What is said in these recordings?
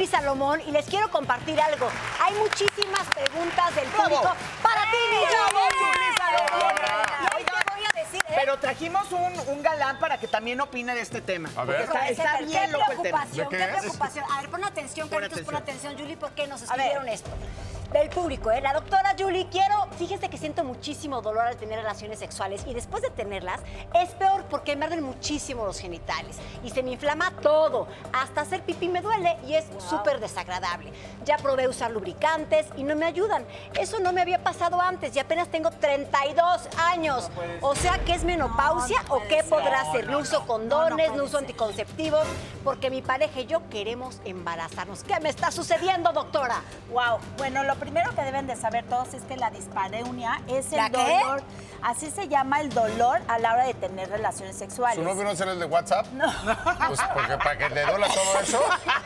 Julie Salomón y les quiero compartir algo. Hay muchísimas preguntas del público para ti, mi Julie Salomón. Y hoy te voy a decir, Pero trajimos un galán para que también opine de este tema. A ver. Está bien loco el tema. ¿Qué preocupación? A ver, pon atención, Pon Carlitos, pon atención. atención, Julie, porque nos escribieron esto. Del público, ¿eh? La doctora Julie, fíjese que siento muchísimo dolor al tener relaciones sexuales y después de tenerlas es peor porque me arden muchísimo los genitales y se me inflama todo. Hasta hacer pipí me duele y es súper desagradable. Ya probé usar lubricantes y no me ayudan. Eso no me había pasado antes y apenas tengo 32 años. O sea, ¿qué es menopausia o qué podrá ser? No uso condones, no uso anticonceptivos porque mi pareja y yo queremos embarazarnos. ¿Qué me está sucediendo, doctora? Wow, bueno, lo primero que deben de saber todos es que la dispareunia es el dolor, así se llama el dolor a la hora de tener relaciones sexuales. ¿Su novio no será el de WhatsApp? No. Pues porque para que le duela todo eso,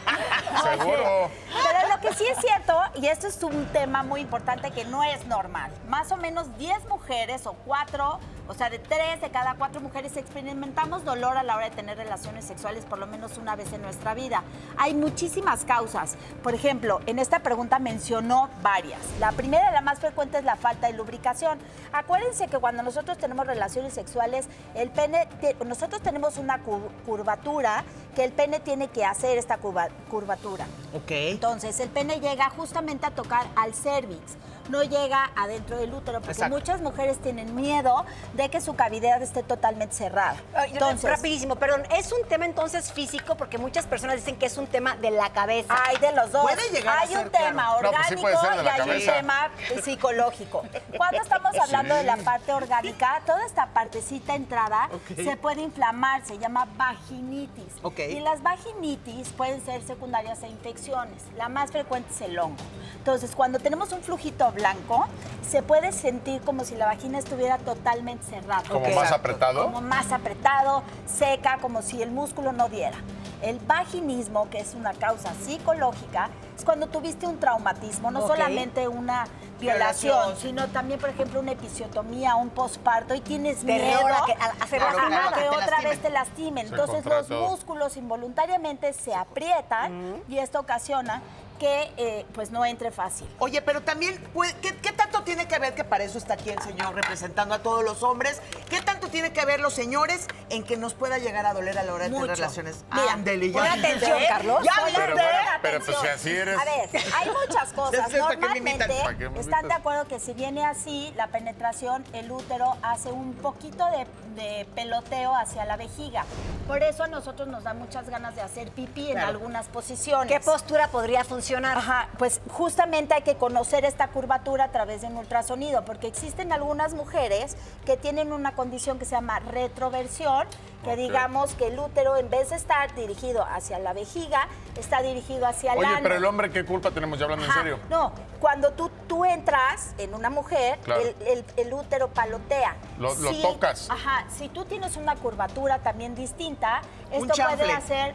seguro. Pero lo que sí es cierto, y esto es un tema muy importante que no es normal, más o menos 10 mujeres o 4, o sea, de 3 de cada 4 mujeres experimentamos dolor a la hora de tener relaciones sexuales por lo menos una vez en nuestra vida. Hay muchísimas causas. Por ejemplo, en esta pregunta mencionó varias. La primera, la más frecuente, es la falta de lubricación. Acuérdense que cuando nosotros tenemos relaciones sexuales, el pene, nosotros tenemos una curvatura que el pene tiene que hacer esta curvatura. Ok. Entonces, el pene llega justamente a tocar al cérvix, no llega adentro del útero, porque muchas mujeres tienen miedo de que su cavidad esté totalmente cerrada. Entonces, rapidísimo, perdón, ¿es un tema entonces físico? Porque muchas personas dicen que es un tema de la cabeza. Hay de los dos. Puede llegar a Hay ser, un tema claro. No, pues sí orgánico puede ser de y la hay un cabeza. tema psicológico. Cuando estamos hablando de la parte orgánica, toda esta partecita entrada se puede inflamar, se llama vaginitis. Y las vaginitis pueden ser secundarias a infecciones. La más frecuente es el hongo. Entonces, cuando tenemos un flujito blanco, se puede sentir como si la vagina estuviera totalmente cerrada. ¿Como más apretado? Como más apretado, seca, como si el músculo no diera. El vaginismo, que es una causa psicológica, es cuando tuviste un traumatismo, no solamente una violación, sino también, por ejemplo, una episiotomía, un posparto, y tienes miedo a hacer que otra vez te lastimen. Entonces, los músculos involuntariamente se aprietan y esto ocasiona que pues no entre fácil. Oye, pero también, ¿qué tanto tiene que ver, que para eso está aquí el señor representando a todos los hombres, qué tanto tiene que ver los señores en que nos pueda llegar a doler a la hora de tener relaciones? Mira, Ándele, pon atención, Carlos. Ya Pero viste. bueno, pero pues si así eres. A ver, hay muchas cosas. ¿Para qué me invitan? Normalmente ¿Para qué me están de invitas? acuerdo que si viene así, la penetración, el útero hace un poquito de peloteo hacia la vejiga. Por eso a nosotros nos da muchas ganas de hacer pipí en algunas posiciones. ¿Qué postura podría funcionar? Ajá, pues justamente hay que conocer esta curvatura a través de un ultrasonido, porque existen algunas mujeres que tienen una condición que se llama retroversión, que digamos que el útero, en vez de estar dirigido hacia la vejiga, está dirigido hacia el Oye, ano. pero el hombre, ¿qué culpa tenemos? Ya hablando en serio. No, cuando tú entras en una mujer, Claro. el útero palotea. Lo tocas. Ajá, si tú tienes una curvatura también distinta, esto puede chanfle. hacer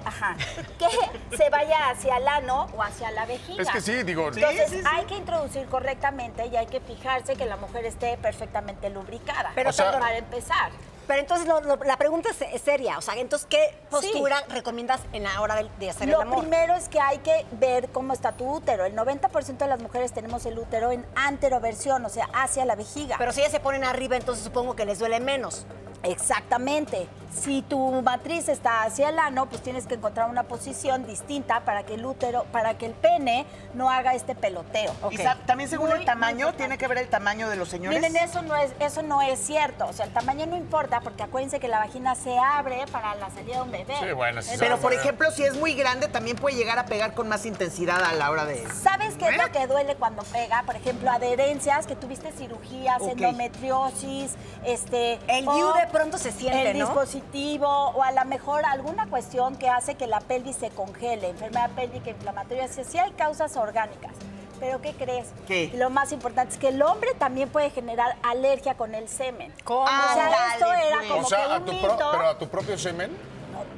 que se vaya hacia el ano o hacia la vejiga. Es que sí, digo. Entonces hay que introducir correctamente y hay que fijarse que la mujer esté perfectamente lubricada. Pero, o sea, para empezar. Pero entonces la pregunta es seria, o sea, entonces, ¿qué postura recomiendas en la hora de hacer el Lo amor? primero es que hay que ver cómo está tu útero. El 90% de las mujeres tenemos el útero en anteroversión, o sea, hacia la vejiga. Pero si ellas se ponen arriba, entonces supongo que les duele menos. Exactamente. Si tu matriz está hacia el ano, pues tienes que encontrar una posición distinta para que el útero, para que el pene no haga este peloteo. Y también según Muy, el tamaño, muy tiene que ver el tamaño de los señores. Miren, eso no es cierto. O sea, el tamaño no importa porque acuérdense que la vagina se abre para la salida de un bebé. Sí, bueno, sí. Pero, por ejemplo, si es muy grande, también puede llegar a pegar con más intensidad a la hora de... ¿Sabes qué es lo que duele cuando pega? Por ejemplo, adherencias, que tuviste cirugías, endometriosis, El o IU de pronto se siente, el ¿no? dispositivo, o a lo mejor alguna cuestión que hace que la pelvis se congele, enfermedad pélvica inflamatoria. Sí hay causas orgánicas. ¿Pero qué crees? ¿Qué? Lo más importante es que el hombre también puede generar alergia con el semen. ¿Cómo? O sea, esto era pues. como O sea, que un mito. pero a tu propio semen. No,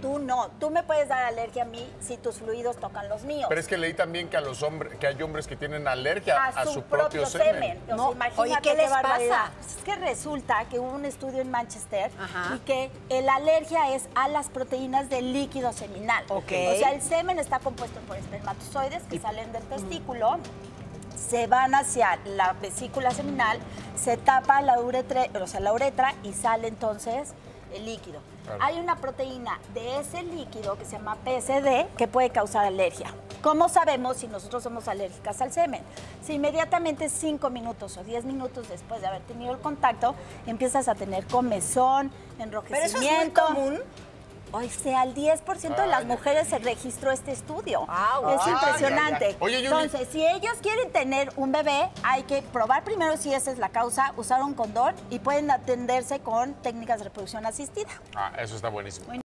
Tú no. Tú me puedes dar alergia a mí si tus fluidos tocan los míos. Pero es que leí también que a los hombres, que hay hombres que tienen alergia a su propio semen. No, O sea, imagínate oye, ¿qué les barbaridad. pasa? Pues es que resulta que hubo un estudio en Manchester Ajá. y que la alergia es a las proteínas del líquido seminal. Ok. O sea, el semen está compuesto por espermatozoides que salen del testículo, se van hacia la vesícula seminal, se tapa la uretra, la uretra y sale entonces el líquido. Claro. Hay una proteína de ese líquido que se llama PSD que puede causar alergia. ¿Cómo sabemos si nosotros somos alérgicas al semen? Si inmediatamente 5 minutos o 10 minutos después de haber tenido el contacto, empiezas a tener comezón, enrojecimiento. Pero eso es muy común. O sea, al 10% de las mujeres se registró este estudio. Wow. Es Ay, impresionante. ay, ay. Oye, Yuli. Entonces, si ellos quieren tener un bebé, hay que probar primero si esa es la causa, usar un condón y pueden atenderse con técnicas de reproducción asistida. Ah, eso está buenísimo.